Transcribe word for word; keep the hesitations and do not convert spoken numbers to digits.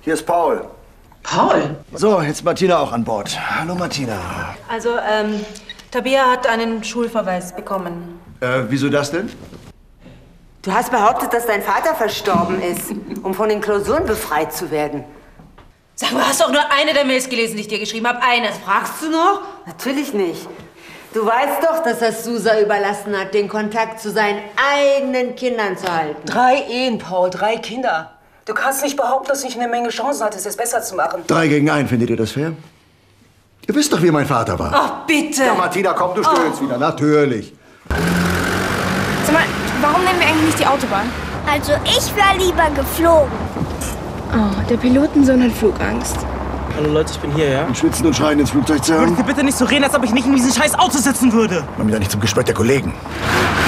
Hier ist Paul. Paul? So, jetzt Martina auch an Bord. Hallo Martina. Also, ähm, Tabea hat einen Schulverweis bekommen. Äh, wieso das denn? Du hast behauptet, dass dein Vater verstorben ist, um von den Klausuren befreit zu werden. Sag mal, hast du auch nur eine der Mails gelesen, die ich dir geschrieben habe? Eine. Fragst du noch? Natürlich nicht. Du weißt doch, dass er Susa überlassen hat, den Kontakt zu seinen eigenen Kindern zu halten. Drei Ehen, Paul, drei Kinder. Du kannst nicht behaupten, dass ich eine Menge Chancen hatte, es jetzt besser zu machen. Drei gegen einen, findet ihr das fair? Ihr wisst doch, wie mein Vater war. Ach, bitte. Ja, Martina, komm, du stöhnst oh. wieder. Natürlich. Sag mal, warum nehmen wir eigentlich nicht die Autobahn? Also ich wäre lieber geflogen. Oh, der Pilotensohn hat Flugangst. Hallo Leute, ich bin hier, ja? Und schwitzen und schreien ins Flugzeug zu Würdet ihr bitte nicht so reden, als ob ich nicht in diesem scheiß Auto sitzen würde? Komm wieder nicht zum Gespött der Kollegen.